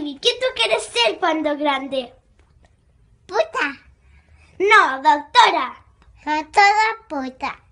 baby, ¿qué tú quieres ser cuando grande? Puta. No, doctora. Soy toda puta.